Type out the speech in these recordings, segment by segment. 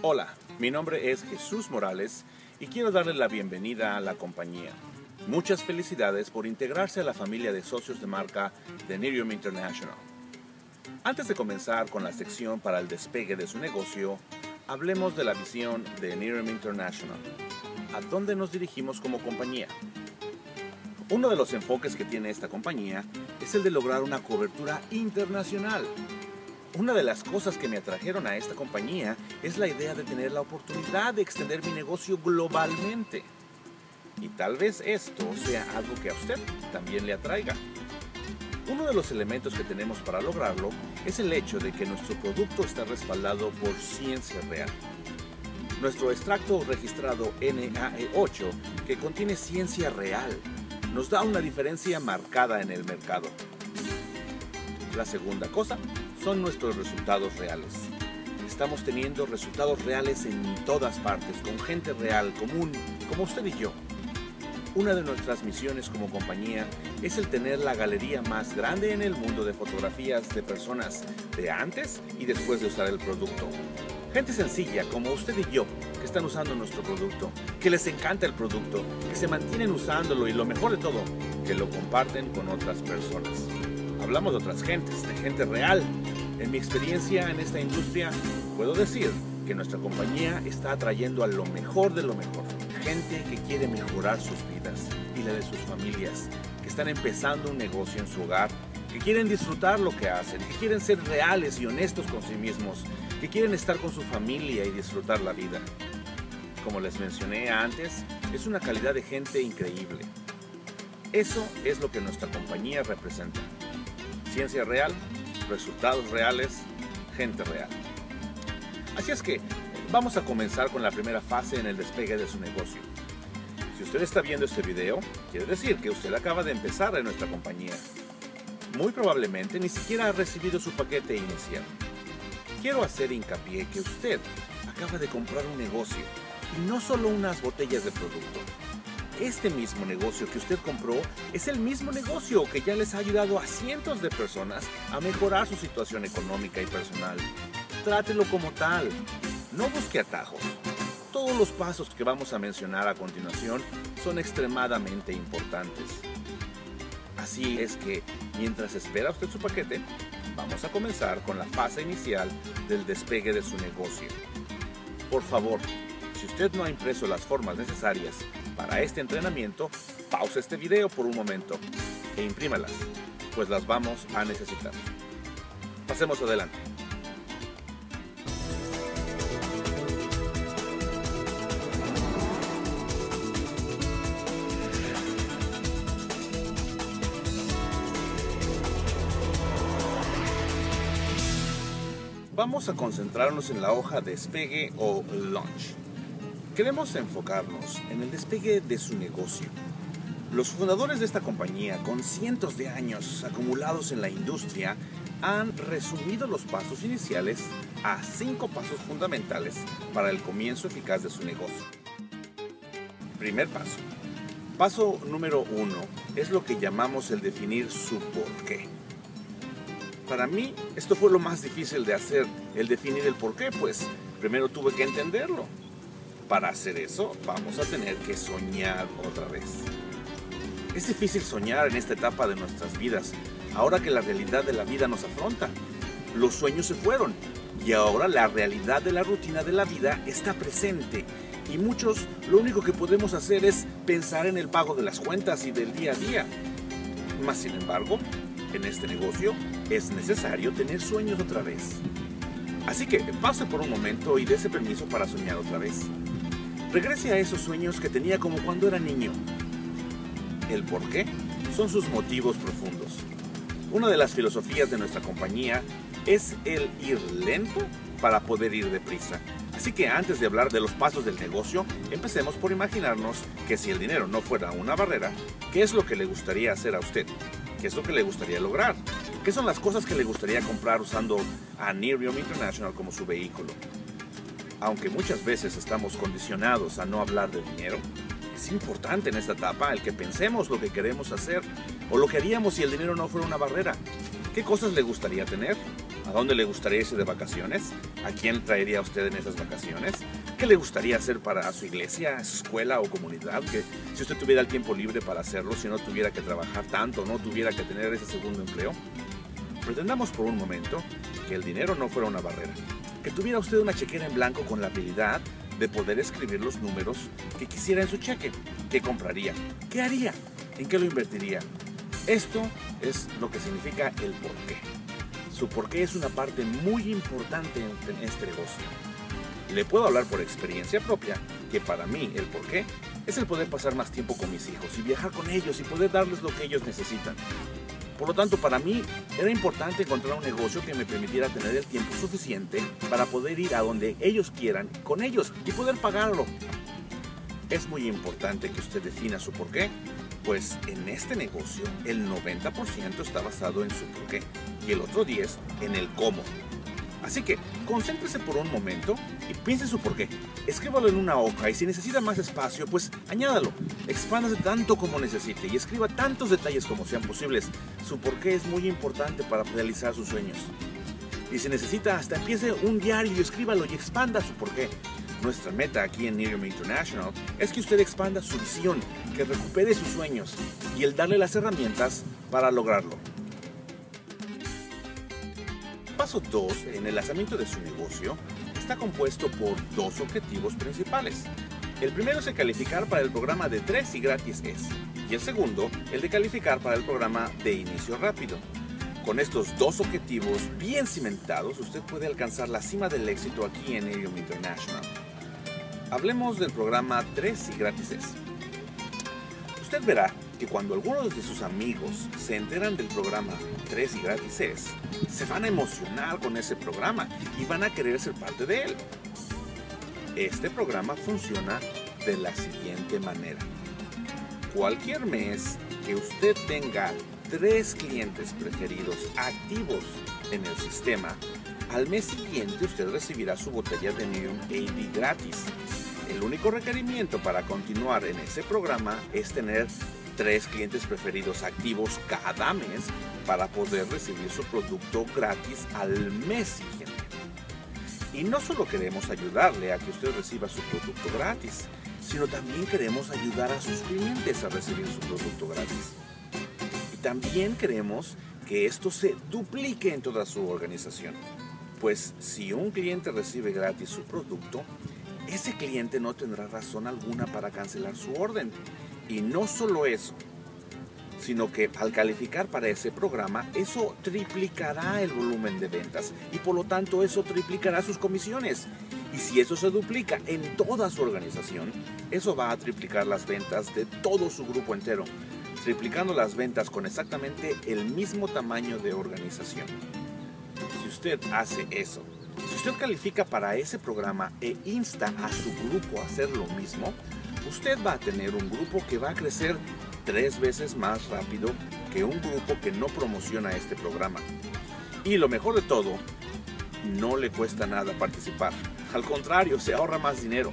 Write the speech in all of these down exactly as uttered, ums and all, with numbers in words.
Hola, mi nombre es Jesús Morales y quiero darle la bienvenida a la compañía. Muchas felicidades por integrarse a la familia de socios de marca de Nerium International. Antes de comenzar con la sección para el despegue de su negocio, hablemos de la visión de Nerium International. ¿A dónde nos dirigimos como compañía? Uno de los enfoques que tiene esta compañía es el de lograr una cobertura internacional. Una de las cosas que me atrajeron a esta compañía es la idea de tener la oportunidad de extender mi negocio globalmente. Y tal vez esto sea algo que a usted también le atraiga. Uno de los elementos que tenemos para lograrlo es el hecho de que nuestro producto está respaldado por ciencia real. Nuestro extracto registrado N A E ocho, que contiene ciencia real, nos da una diferencia marcada en el mercado. La segunda cosa son nuestros resultados reales. Estamos teniendo resultados reales en todas partes, con gente real, común, como usted y yo. Una de nuestras misiones como compañía es el tener la galería más grande en el mundo de fotografías de personas de antes y después de usar el producto. Gente sencilla como usted y yo, que están usando nuestro producto, que les encanta el producto, que se mantienen usándolo y lo mejor de todo, que lo comparten con otras personas. Hablamos de otras gentes, de gente real. En mi experiencia en esta industria, puedo decir que nuestra compañía está atrayendo a lo mejor de lo mejor. Gente que quiere mejorar sus vidas y la de sus familias, que están empezando un negocio en su hogar, que quieren disfrutar lo que hacen, que quieren ser reales y honestos con sí mismos, que quieren estar con su familia y disfrutar la vida. Como les mencioné antes, es una calidad de gente increíble. Eso es lo que nuestra compañía representa. Ciencia real, resultados reales, gente real. Así es que vamos a comenzar con la primera fase en el despegue de su negocio. Si usted está viendo este video, quiere decir que usted acaba de empezar en nuestra compañía. Muy probablemente ni siquiera ha recibido su paquete inicial. Quiero hacer hincapié que usted acaba de comprar un negocio y no solo unas botellas de producto. Este mismo negocio que usted compró es el mismo negocio que ya les ha ayudado a cientos de personas a mejorar su situación económica y personal. Trátelo como tal. No busque atajos. Todos los pasos que vamos a mencionar a continuación son extremadamente importantes. Así es que, mientras espera usted su paquete, vamos a comenzar con la fase inicial del despegue de su negocio. Por favor, si usted no ha impreso las formas necesarias para este entrenamiento, pausa este video por un momento e imprímalas, pues las vamos a necesitar. Pasemos adelante. Vamos a concentrarnos en la hoja despegue o launch. Queremos enfocarnos en el despegue de su negocio. Los fundadores de esta compañía, con cientos de años acumulados en la industria, han resumido los pasos iniciales a cinco pasos fundamentales para el comienzo eficaz de su negocio. Primer paso. Paso número uno es lo que llamamos el definir su porqué. Para mí, esto fue lo más difícil de hacer, el definir el porqué, pues primero tuve que entenderlo. Para hacer eso, vamos a tener que soñar otra vez. Es difícil soñar en esta etapa de nuestras vidas, ahora que la realidad de la vida nos afronta. Los sueños se fueron y ahora la realidad de la rutina de la vida está presente. Y muchos lo único que podemos hacer es pensar en el pago de las cuentas y del día a día. Mas sin embargo, en este negocio es necesario tener sueños otra vez. Así que pase por un momento y dése permiso para soñar otra vez. Regrese a esos sueños que tenía como cuando era niño. El por qué son sus motivos profundos. Una de las filosofías de nuestra compañía es el ir lento para poder ir deprisa. Así que antes de hablar de los pasos del negocio, empecemos por imaginarnos que si el dinero no fuera una barrera, ¿qué es lo que le gustaría hacer a usted? ¿Qué es lo que le gustaría lograr? ¿Qué son las cosas que le gustaría comprar usando a Nerium International como su vehículo? Aunque muchas veces estamos condicionados a no hablar de dinero, es importante en esta etapa el que pensemos lo que queremos hacer o lo que haríamos si el dinero no fuera una barrera. ¿Qué cosas le gustaría tener? ¿A dónde le gustaría irse de vacaciones? ¿A quién traería usted en esas vacaciones? ¿Qué le gustaría hacer para su iglesia, su escuela o comunidad? Que si usted tuviera el tiempo libre para hacerlo, si no tuviera que trabajar tanto, no tuviera que tener ese segundo empleo. Pretendamos por un momento que el dinero no fuera una barrera, que tuviera usted una chequera en blanco con la habilidad de poder escribir los números que quisiera en su cheque. ¿Qué compraría? ¿Qué haría? ¿En qué lo invertiría? Esto es lo que significa el porqué. Su porqué es una parte muy importante en este negocio. Le puedo hablar por experiencia propia que para mí el porqué es el poder pasar más tiempo con mis hijos y viajar con ellos y poder darles lo que ellos necesitan. Por lo tanto, para mí era importante encontrar un negocio que me permitiera tener el tiempo suficiente para poder ir a donde ellos quieran con ellos y poder pagarlo. Es muy importante que usted defina su porqué, pues en este negocio el noventa por ciento está basado en su porqué y el otro diez por ciento en el cómo. Así que concéntrese por un momento y piense su porqué. Escríbalo en una hoja y si necesita más espacio, pues añádalo. Expándase tanto como necesite y escriba tantos detalles como sean posibles. Su porqué es muy importante para realizar sus sueños. Y si necesita, hasta empiece un diario y escríbalo y expanda su porqué. Nuestra meta aquí en Nerium International es que usted expanda su visión, que recupere sus sueños y el darle las herramientas para lograrlo. Paso dos en el lanzamiento de su negocio está compuesto por dos objetivos principales. El primero es el calificar para el programa de tres y gratis es, y el segundo, el de calificar para el programa de inicio rápido. Con estos dos objetivos bien cimentados, usted puede alcanzar la cima del éxito aquí en Nerium International. Hablemos del programa tres y gratis es. Usted verá que cuando algunos de sus amigos se enteran del programa tres y gratis es, se van a emocionar con ese programa y van a querer ser parte de él. Este programa funciona de la siguiente manera. Cualquier mes que usted tenga tres clientes preferidos activos en el sistema, al mes siguiente usted recibirá su botella de Nerium A V gratis. El único requerimiento para continuar en ese programa es tener tres clientes preferidos activos cada mes para poder recibir su producto gratis al mes siguiente. Y no solo queremos ayudarle a que usted reciba su producto gratis, sino también queremos ayudar a sus clientes a recibir su producto gratis. Y también queremos que esto se duplique en toda su organización. Pues si un cliente recibe gratis su producto, ese cliente no tendrá razón alguna para cancelar su orden. Y no solo eso, sino que al calificar para ese programa, eso triplicará el volumen de ventas y por lo tanto eso triplicará sus comisiones. Y si eso se duplica en toda su organización, eso va a triplicar las ventas de todo su grupo entero, triplicando las ventas con exactamente el mismo tamaño de organización. Si usted hace eso, si usted califica para ese programa e insta a su grupo a hacer lo mismo, usted va a tener un grupo que va a crecer tres veces más rápido que un grupo que no promociona este programa. Y lo mejor de todo, no le cuesta nada participar. Al contrario, se ahorra más dinero.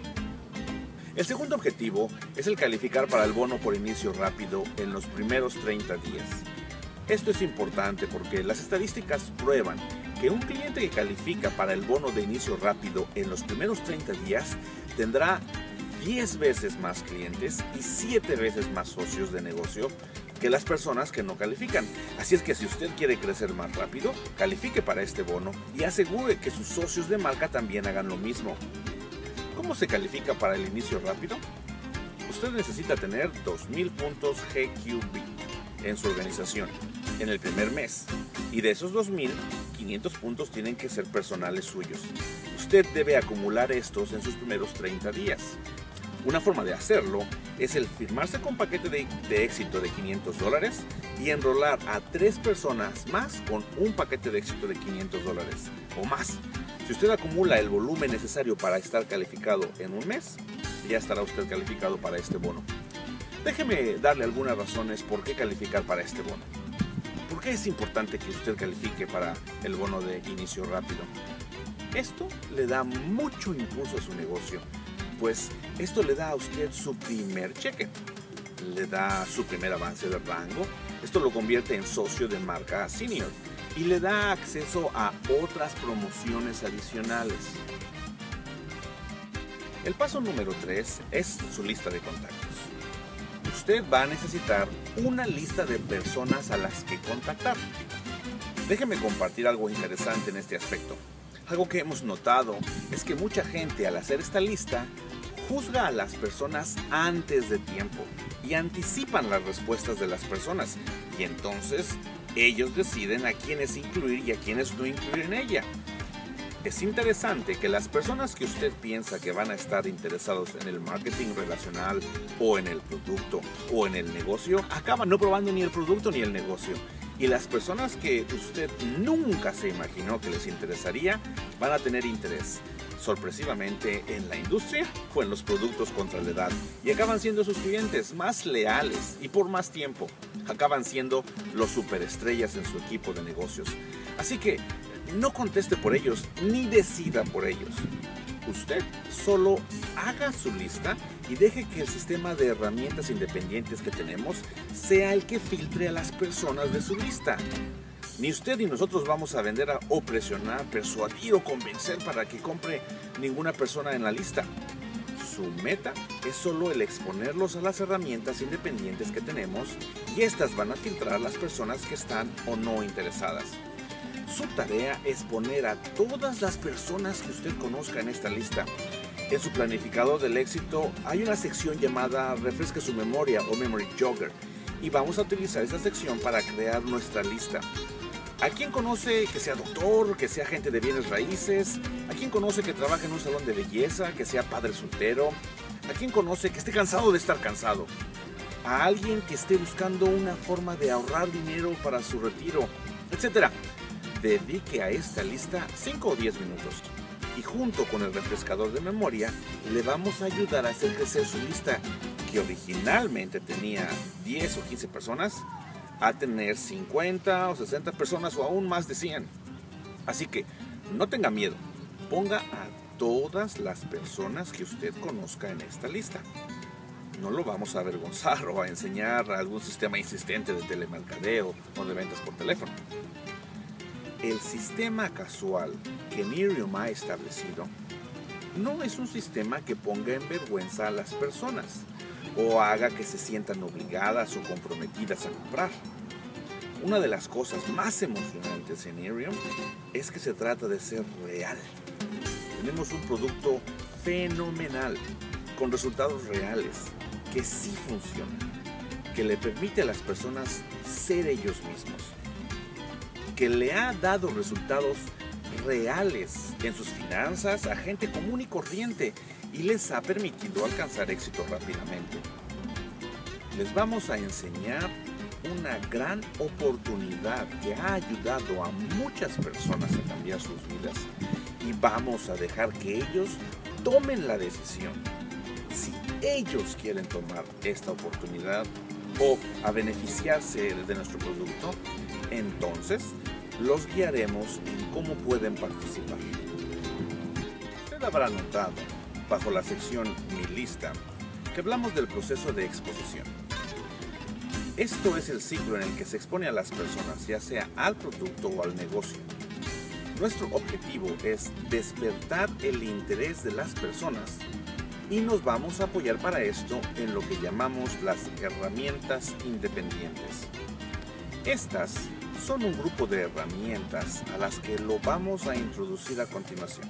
El segundo objetivo es el calificar para el bono por inicio rápido en los primeros treinta días. Esto es importante porque las estadísticas prueban que un cliente que califica para el bono de inicio rápido en los primeros treinta días tendrá diez veces más clientes y siete veces más socios de negocio que las personas que no califican. Así es que si usted quiere crecer más rápido, califique para este bono y asegure que sus socios de marca también hagan lo mismo. ¿Cómo se califica para el inicio rápido? Usted necesita tener dos mil puntos G Q B en su organización en el primer mes y de esos dos mil, quinientos puntos tienen que ser personales suyos. Usted debe acumular estos en sus primeros treinta días. Una forma de hacerlo es el firmarse con paquete de, de éxito de quinientos dólares y enrolar a tres personas más con un paquete de éxito de quinientos dólares o más. Si usted acumula el volumen necesario para estar calificado en un mes, ya estará usted calificado para este bono. Déjeme darle algunas razones por qué calificar para este bono. ¿Por qué es importante que usted califique para el bono de inicio rápido? Esto le da mucho impulso a su negocio, pues esto le da a usted su primer cheque, le da su primer avance de rango, esto lo convierte en socio de marca senior y le da acceso a otras promociones adicionales. El paso número tres es su lista de contactos. Usted va a necesitar una lista de personas a las que contactar. Déjeme compartir algo interesante en este aspecto. Algo que hemos notado es que mucha gente al hacer esta lista juzga a las personas antes de tiempo y anticipan las respuestas de las personas, y entonces ellos deciden a quiénes incluir y a quiénes no incluir en ella. Es interesante que las personas que usted piensa que van a estar interesados en el marketing relacional o en el producto o en el negocio, acaban no probando ni el producto ni el negocio. Y las personas que usted nunca se imaginó que les interesaría van a tener interés, sorpresivamente, en la industria o en los productos contra la edad. Y acaban siendo sus clientes más leales y por más tiempo. Acaban siendo los superestrellas en su equipo de negocios. Así que no conteste por ellos ni decida por ellos. Usted solo haga su lista y deje que el sistema de herramientas independientes que tenemos sea el que filtre a las personas de su lista. Ni usted ni nosotros vamos a vender a, o presionar, persuadir o convencer para que compre ninguna persona en la lista. Su meta es solo el exponerlos a las herramientas independientes que tenemos, y estas van a filtrar a las personas que están o no interesadas. Su tarea es poner a todas las personas que usted conozca en esta lista. En su planificador del éxito hay una sección llamada Refresque su memoria o Memory Jogger, y vamos a utilizar esa sección para crear nuestra lista. ¿A quién conoce que sea doctor, que sea agente de bienes raíces? ¿A quién conoce que trabaje en un salón de belleza, que sea padre soltero? ¿A quién conoce que esté cansado de estar cansado? ¿A alguien que esté buscando una forma de ahorrar dinero para su retiro? Etcétera. Dedique a esta lista cinco o diez minutos y junto con el refrescador de memoria le vamos a ayudar a hacer crecer su lista, que originalmente tenía diez o quince personas, a tener cincuenta o sesenta personas o aún más de cien. Así que no tenga miedo, ponga a todas las personas que usted conozca en esta lista. No lo vamos a avergonzar o a enseñar a algún sistema insistente de telemercadeo o de ventas por teléfono. El sistema casual que Nerium ha establecido no es un sistema que ponga en vergüenza a las personas o haga que se sientan obligadas o comprometidas a comprar. Una de las cosas más emocionantes en Nerium es que se trata de ser real. Tenemos un producto fenomenal, con resultados reales, que sí funciona, que le permite a las personas ser ellos mismos, que le ha dado resultados reales en sus finanzas a gente común y corriente y les ha permitido alcanzar éxito rápidamente. Les vamos a enseñar una gran oportunidad que ha ayudado a muchas personas a cambiar sus vidas, y vamos a dejar que ellos tomen la decisión si ellos quieren tomar esta oportunidad o a beneficiarse de nuestro producto. Entonces los guiaremos en cómo pueden participar. Usted habrá notado bajo la sección Mi lista que hablamos del proceso de exposición. Esto es el ciclo en el que se expone a las personas, ya sea al producto o al negocio. Nuestro objetivo es despertar el interés de las personas, y nos vamos a apoyar para esto en lo que llamamos las herramientas independientes. Estas son un grupo de herramientas a las que lo vamos a introducir a continuación.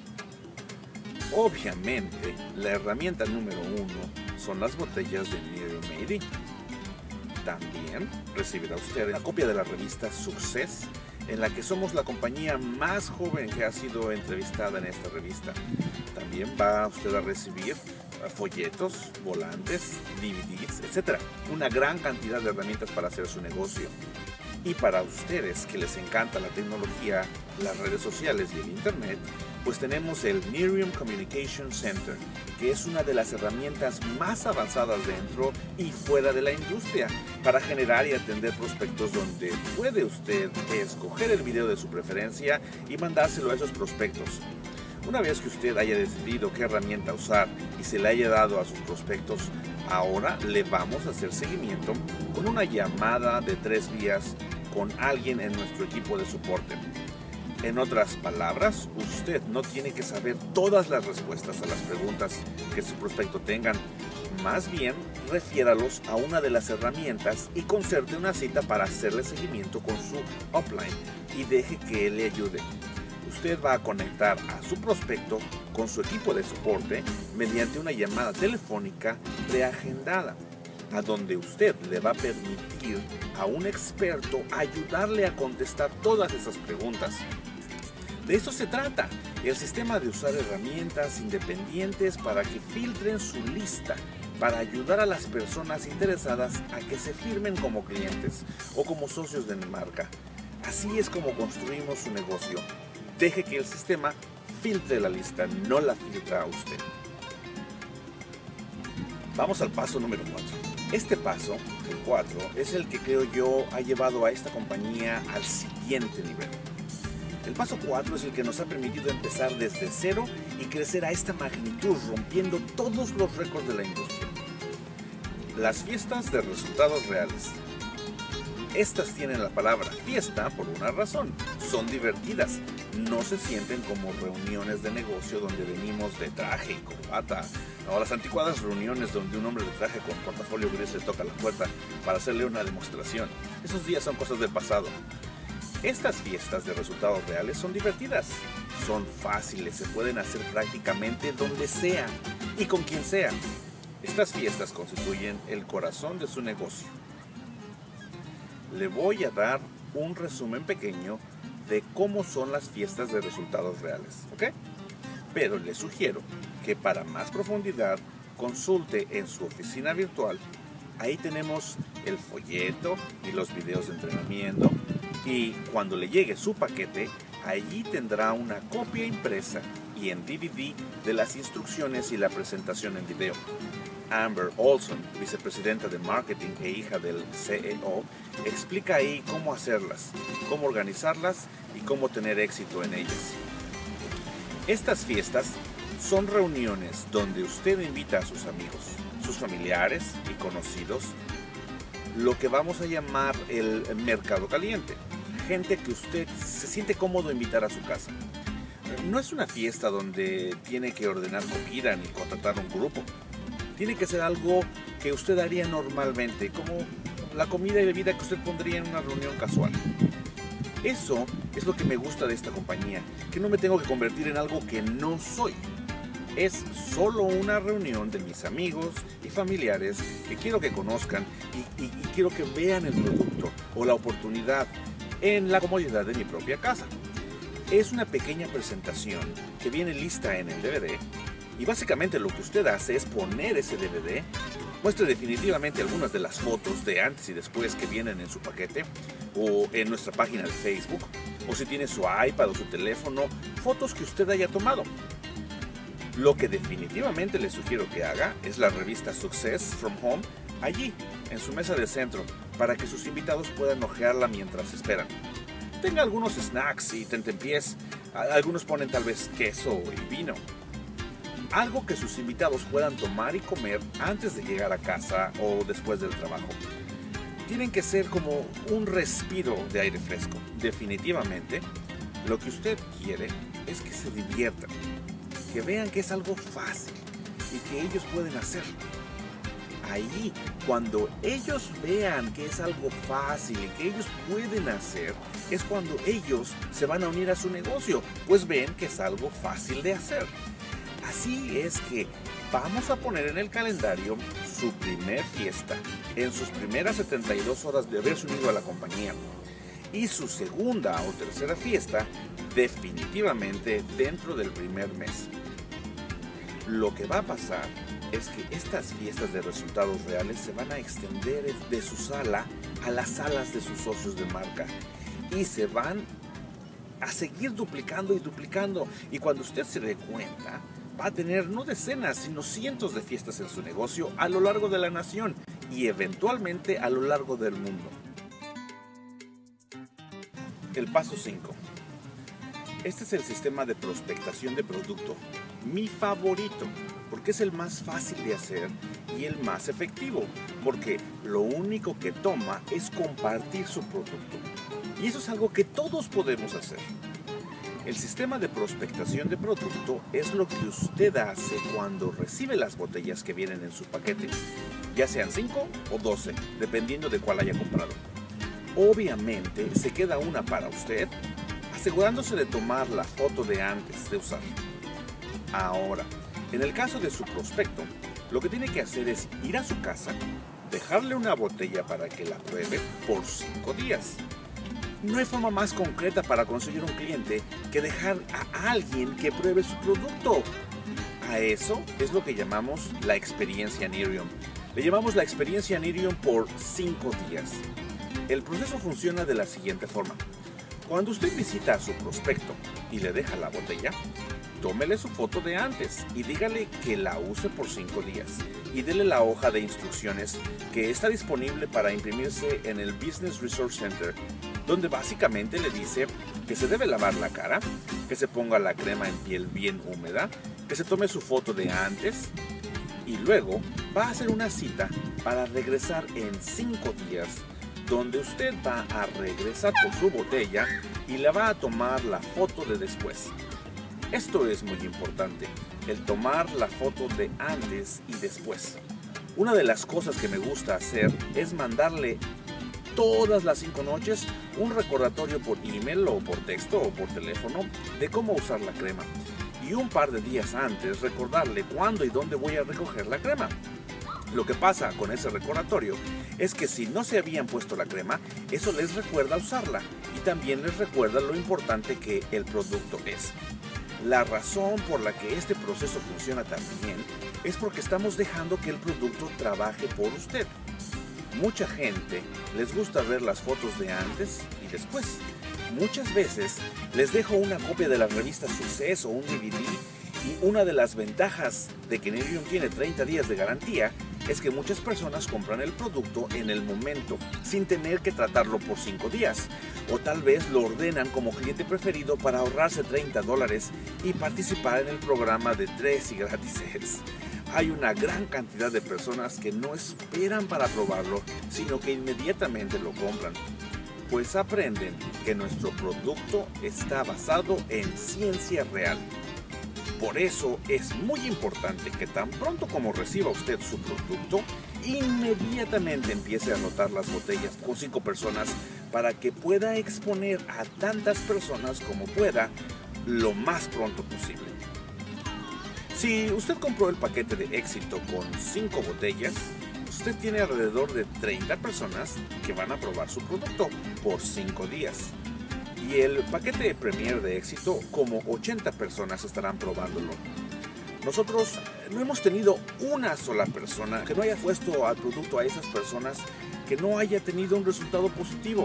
Obviamente, la herramienta número uno son las botellas de Nerium Made In. También recibirá usted una copia de la revista Success, en la que somos la compañía más joven que ha sido entrevistada en esta revista. También va usted a recibir folletos, volantes, D V Ds, etcétera. Una gran cantidad de herramientas para hacer su negocio. Y para ustedes que les encanta la tecnología, las redes sociales y el internet, pues tenemos el Nerium Communication Center, que es una de las herramientas más avanzadas dentro y fuera de la industria para generar y atender prospectos, donde puede usted escoger el video de su preferencia y mandárselo a esos prospectos. Una vez que usted haya decidido qué herramienta usar y se le haya dado a sus prospectos, ahora le vamos a hacer seguimiento con una llamada de tres vías con alguien en nuestro equipo de soporte. En otras palabras, usted no tiene que saber todas las respuestas a las preguntas que su prospecto tengan. Más bien, refiéralos a una de las herramientas y concerte una cita para hacerle seguimiento con su upline y deje que él le ayude. Usted va a conectar a su prospecto con su equipo de soporte mediante una llamada telefónica preagendada, a donde usted le va a permitir a un experto ayudarle a contestar todas esas preguntas. De eso se trata, el sistema de usar herramientas independientes para que filtren su lista, para ayudar a las personas interesadas a que se firmen como clientes o como socios de marca. Así es como construimos su negocio. Deje que el sistema filtre la lista, no la filtra a usted. Vamos al paso número cuatro. Este paso, el cuatro, es el que creo yo ha llevado a esta compañía al siguiente nivel. El paso cuatro es el que nos ha permitido empezar desde cero y crecer a esta magnitud, rompiendo todos los récords de la industria. Las fiestas de resultados reales. Estas tienen la palabra fiesta por una razón. Son divertidas. No se sienten como reuniones de negocio donde venimos de traje y corbata, o las anticuadas reuniones donde un hombre de traje con portafolio gris le toca la puerta para hacerle una demostración. Esos días son cosas del pasado. Estas fiestas de resultados reales son divertidas, son fáciles, se pueden hacer prácticamente donde sea y con quien sea. Estas fiestas constituyen el corazón de su negocio. Le voy a dar un resumen pequeño de cómo son las fiestas de resultados reales, ¿ok? Pero le sugiero que para más profundidad consulte en su oficina virtual. Ahí tenemos el folleto y los videos de entrenamiento. Y cuando le llegue su paquete, allí tendrá una copia impresa y en D V D de las instrucciones y la presentación en video. Amber Olson, vicepresidenta de marketing e hija del C E O, explica ahí cómo hacerlas, cómo organizarlas y cómo tener éxito en ellas. Estas fiestas son reuniones donde usted invita a sus amigos, sus familiares y conocidos, lo que vamos a llamar el mercado caliente. Gente que usted se siente cómodo invitar a su casa. No es una fiesta donde tiene que ordenar comida ni contratar un grupo. Tiene que ser algo que usted haría normalmente, como la comida y bebida que usted pondría en una reunión casual. Eso es lo que me gusta de esta compañía, que no me tengo que convertir en algo que no soy. Es solo una reunión de mis amigos y familiares que quiero que conozcan y, y, y quiero que vean el producto o la oportunidad en la comodidad de mi propia casa. Es una pequeña presentación que viene lista en el D V D y básicamente lo que usted hace es poner ese D V D, muestre definitivamente algunas de las fotos de antes y después que vienen en su paquete o en nuestra página de Facebook, o si tiene su iPad o su teléfono, fotos que usted haya tomado. Lo que definitivamente le sugiero que haga es la revista Success from Home allí, en su mesa de centro, para que sus invitados puedan hojearla mientras esperan. Tenga algunos snacks y tentempiés, algunos ponen tal vez queso y vino. Algo que sus invitados puedan tomar y comer antes de llegar a casa o después del trabajo. Tienen que ser como un respiro de aire fresco. Definitivamente, lo que usted quiere es que se diviertan, que vean que es algo fácil y que ellos pueden hacer. Ahí, cuando ellos vean que es algo fácil y que ellos pueden hacer, es cuando ellos se van a unir a su negocio, pues ven que es algo fácil de hacer. Así es que vamos a poner en el calendario su primer fiesta en sus primeras setenta y dos horas de haberse unido a la compañía y su segunda o tercera fiesta definitivamente dentro del primer mes. Lo que va a pasar es que estas fiestas de resultados reales se van a extender de su sala a las salas de sus socios de marca y se van a seguir duplicando y duplicando, y cuando usted se dé cuenta va a tener no decenas sino cientos de fiestas en su negocio a lo largo de la nación y eventualmente a lo largo del mundo. El paso cinco. Este es el sistema de prospectación de producto, mi favorito, porque es el más fácil de hacer y el más efectivo, porque lo único que toma es compartir su producto. Y eso es algo que todos podemos hacer. El sistema de prospectación de producto es lo que usted hace cuando recibe las botellas que vienen en su paquete, ya sean cinco o doce, dependiendo de cuál haya comprado. Obviamente se queda una para usted, asegurándose de tomar la foto de antes de usar. Ahora, en el caso de su prospecto, lo que tiene que hacer es ir a su casa, dejarle una botella para que la pruebe por cinco días. No hay forma más concreta para conseguir un cliente que dejar a alguien que pruebe su producto. A eso es lo que llamamos la experiencia Nerium. Le llamamos la experiencia Nerium por cinco días. El proceso funciona de la siguiente forma. Cuando usted visita a su prospecto y le deja la botella, tómele su foto de antes y dígale que la use por cinco días. Y dele la hoja de instrucciones que está disponible para imprimirse en el Business Resource Center, donde básicamente le dice que se debe lavar la cara, que se ponga la crema en piel bien húmeda, que se tome su foto de antes y luego va a hacer una cita para regresar en cinco días, donde usted va a regresar por su botella y le va a tomar la foto de después. Esto es muy importante, el tomar la foto de antes y después. Una de las cosas que me gusta hacer es mandarle todas las cinco noches un recordatorio por email o por texto o por teléfono de cómo usar la crema. Y un par de días antes recordarle cuándo y dónde voy a recoger la crema. Lo que pasa con ese recordatorio es que si no se habían puesto la crema, eso les recuerda usarla y también les recuerda lo importante que el producto es. La razón por la que este proceso funciona tan bien es porque estamos dejando que el producto trabaje por usted. Mucha gente les gusta ver las fotos de antes y después. Muchas veces les dejo una copia de la revista Success o un D V D y una de las ventajas de que Nerium tiene treinta días de garantía es que muchas personas compran el producto en el momento sin tener que tratarlo por cinco días o tal vez lo ordenan como cliente preferido para ahorrarse treinta dólares y participar en el programa de tres y gratises. Hay una gran cantidad de personas que no esperan para probarlo, sino que inmediatamente lo compran, pues aprenden que nuestro producto está basado en ciencia real. Por eso es muy importante que tan pronto como reciba usted su producto, inmediatamente empiece a anotar las botellas con cinco personas para que pueda exponer a tantas personas como pueda lo más pronto posible. Si usted compró el paquete de éxito con cinco botellas, usted tiene alrededor de treinta personas que van a probar su producto por cinco días. Y el paquete Premier de éxito, como ochenta personas estarán probándolo. Nosotros no hemos tenido una sola persona que no haya puesto al producto a esas personas que no haya tenido un resultado positivo,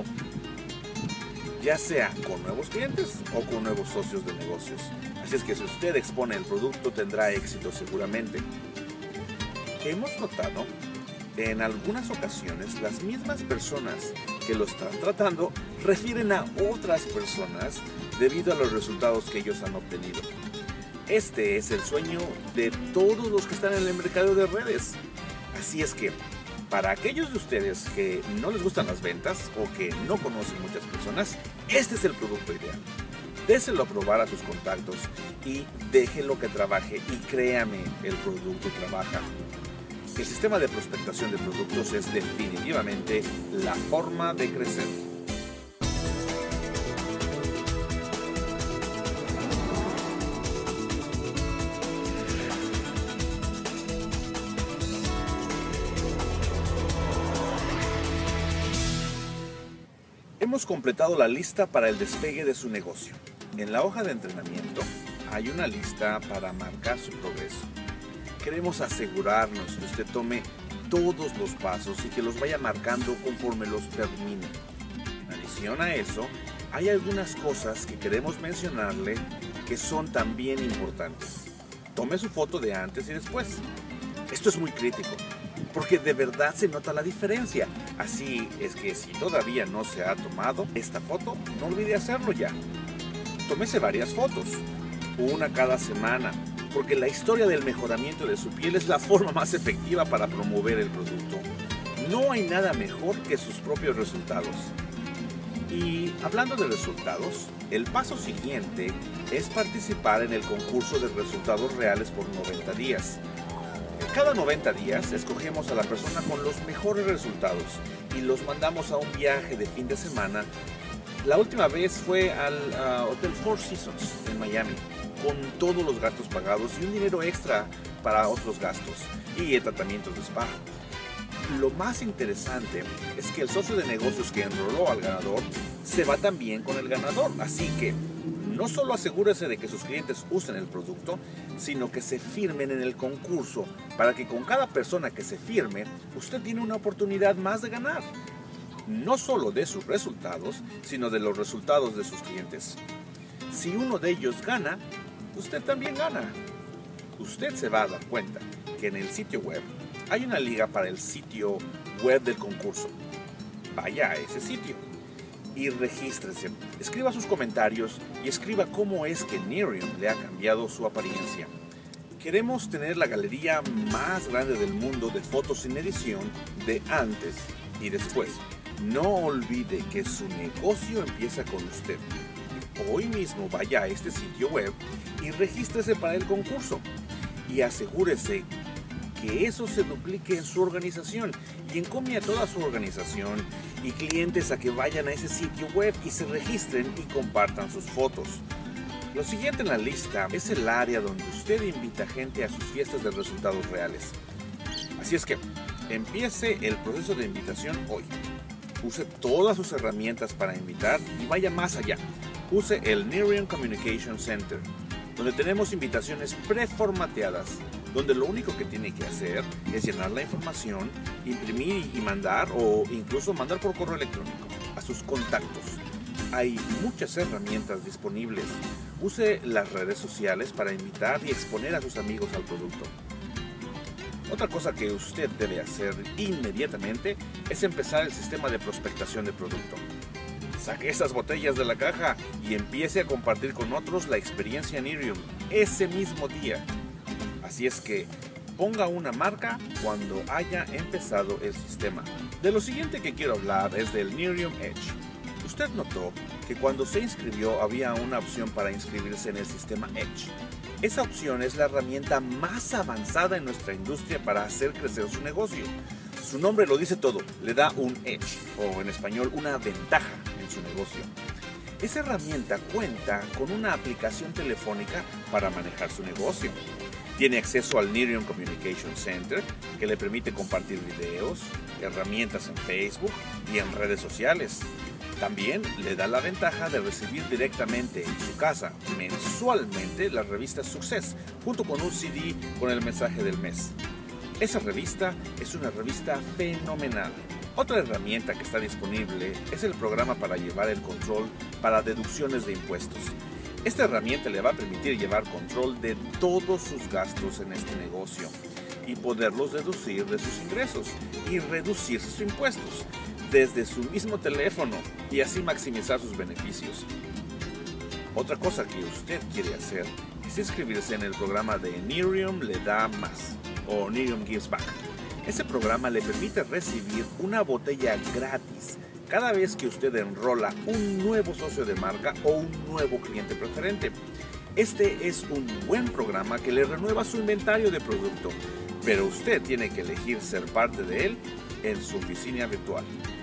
ya sea con nuevos clientes o con nuevos socios de negocios. Así es que si usted expone el producto tendrá éxito seguramente. Hemos notado en algunas ocasiones las mismas personas que lo están tratando refieren a otras personas debido a los resultados que ellos han obtenido. Este es el sueño de todos los que están en el mercado de redes. Así es que para aquellos de ustedes que no les gustan las ventas o que no conocen muchas personas, este es el producto ideal. Déselo a probar a sus contactos y déjelo que trabaje y créame, el producto trabaja. El sistema de prospectación de productos es definitivamente la forma de crecer. Hemos completado la lista para el despegue de su negocio. En la hoja de entrenamiento hay una lista para marcar su progreso. Queremos asegurarnos que usted tome todos los pasos y que los vaya marcando conforme los termine. En adición a eso, hay algunas cosas que queremos mencionarle que son también importantes. Tome su foto de antes y después. Esto es muy crítico, porque de verdad se nota la diferencia. Así es que si todavía no se ha tomado esta foto, no olvide hacerlo ya. Tómese varias fotos, una cada semana, porque la historia del mejoramiento de su piel es la forma más efectiva para promover el producto. No hay nada mejor que sus propios resultados. Y hablando de resultados, el paso siguiente es participar en el concurso de resultados reales por noventa días. Cada noventa días escogemos a la persona con los mejores resultados y los mandamos a un viaje de fin de semana. La última vez fue al uh, Hotel Four Seasons en Miami, con todos los gastos pagados y un dinero extra para otros gastos y tratamientos de spa. Lo más interesante es que el socio de negocios que enroló al ganador se va también con el ganador, así que no solo asegúrese de que sus clientes usen el producto, sino que se firmen en el concurso para que con cada persona que se firme, usted tiene una oportunidad más de ganar. No solo de sus resultados, sino de los resultados de sus clientes. Si uno de ellos gana, usted también gana. Usted se va a dar cuenta que en el sitio web hay una liga para el sitio web del concurso. Vaya a ese sitio y regístrese. Escriba sus comentarios y escriba cómo es que Nerium le ha cambiado su apariencia. Queremos tener la galería más grande del mundo de fotos sin edición de antes y después. No olvide que su negocio empieza con usted. Hoy mismo vaya a este sitio web y regístrese para el concurso. Y asegúrese que eso se duplique en su organización y encomie a toda su organización y clientes a que vayan a ese sitio web y se registren y compartan sus fotos. Lo siguiente en la lista es el área donde usted invita gente a sus fiestas de resultados reales. Así es que empiece el proceso de invitación hoy. Use todas sus herramientas para invitar y vaya más allá. Use el Nerium Communication Center, donde tenemos invitaciones preformateadas, donde lo único que tiene que hacer es llenar la información, imprimir y mandar, o incluso mandar por correo electrónico a sus contactos. Hay muchas herramientas disponibles. Use las redes sociales para invitar y exponer a sus amigos al producto. Otra cosa que usted debe hacer inmediatamente es empezar el sistema de prospectación de producto. Saque esas botellas de la caja y empiece a compartir con otros la experiencia Nerium ese mismo día. Así es que ponga una marca cuando haya empezado el sistema. De lo siguiente que quiero hablar es del Nerium Edge. Usted notó que cuando se inscribió había una opción para inscribirse en el sistema Edge. Esa opción es la herramienta más avanzada en nuestra industria para hacer crecer su negocio. Su nombre lo dice todo, le da un edge, o en español una ventaja en su negocio. Esa herramienta cuenta con una aplicación telefónica para manejar su negocio. Tiene acceso al Nerium Communication Center, que le permite compartir videos, herramientas en Facebook y en redes sociales. También le da la ventaja de recibir directamente en su casa mensualmente la revista Success, junto con un C D con el mensaje del mes. Esa revista es una revista fenomenal. Otra herramienta que está disponible es el programa para llevar el control para deducciones de impuestos. Esta herramienta le va a permitir llevar control de todos sus gastos en este negocio y poderlos deducir de sus ingresos y reducir sus impuestos desde su mismo teléfono y así maximizar sus beneficios. Otra cosa que usted quiere hacer es inscribirse en el programa de Nerium le da más, o Nerium Gives Back. Este programa le permite recibir una botella gratis cada vez que usted enrola un nuevo socio de marca o un nuevo cliente preferente. Este es un buen programa que le renueva su inventario de producto, pero usted tiene que elegir ser parte de él en su oficina virtual.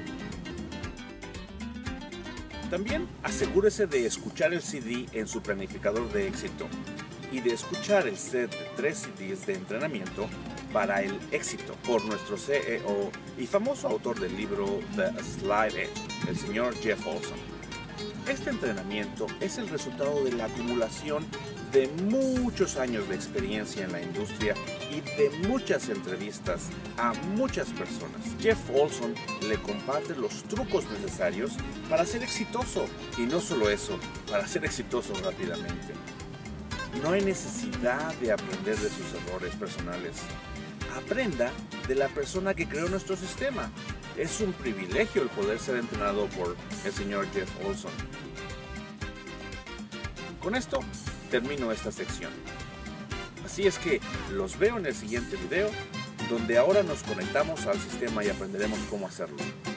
También asegúrese de escuchar el C D en su planificador de éxito y de escuchar el set de tres C Ds de entrenamiento para el éxito por nuestro C E O y famoso autor del libro The Slide Edge, el señor Jeff Olson. Este entrenamiento es el resultado de la acumulación de muchos años de experiencia en la industria y de muchas entrevistas a muchas personas. Jeff Olson le comparte los trucos necesarios para ser exitoso y no solo eso, para ser exitoso rápidamente. No hay necesidad de aprender de sus errores personales. Aprenda de la persona que creó nuestro sistema. Es un privilegio el poder ser entrenado por el señor Jeff Olson. Con esto termino esta sección. Así es que los veo en el siguiente video, donde ahora nos conectamos al sistema y aprenderemos cómo hacerlo.